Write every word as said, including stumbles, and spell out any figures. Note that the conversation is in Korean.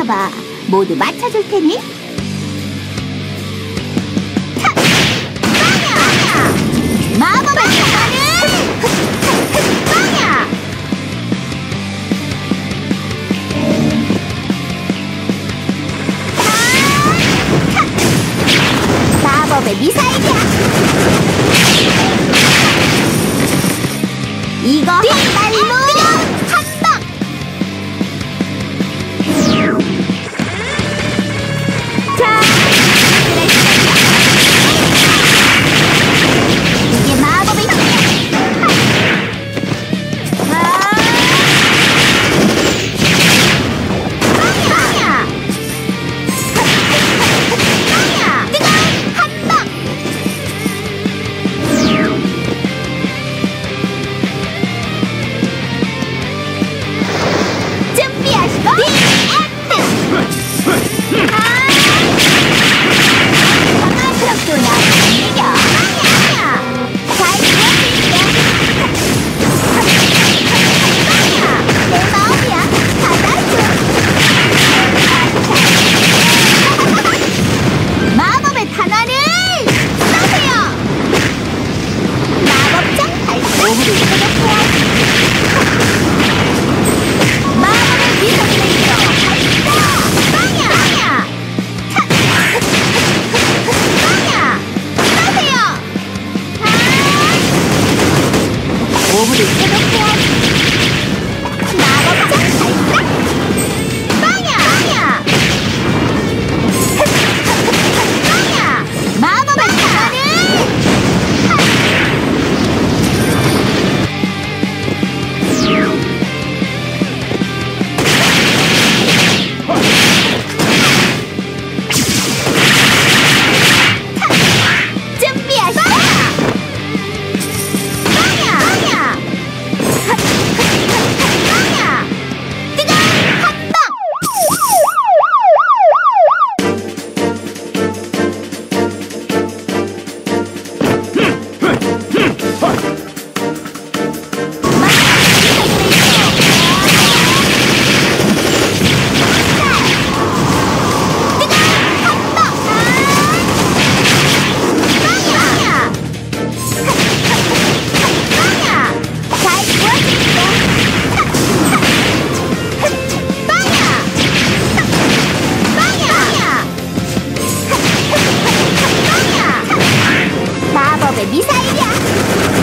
기다려봐. 모두 맞춰줄 테니. 차! 빵야! 마법의 탄환을! 빵야! 마법의 미사일이야. 이거 뒷발로 한방. 자, 이게 마법의 힘이야. 빵야! 빵야! 뜨거운 한방. 준비하시고 디엔드! 강한 트럭도 나를 이겨. 빵야! 잘 부어줄게. 빵야! 내 마음이야. 받아줘. 마법의 탄환을 쏘세요. 마법장 발사. 오브를 소독해야지. 마법의 미사일레이저 발사! 빵야! 빵야! 빵야! 쏘세요! 오브를 소독해야지. 마법장 발사! 빵야! 빵야! 빵야! 마법의 탄환을! 준비하시고 빵야! 빵야! 빵야! 뜨거운 한방! 마법의 미사일이야.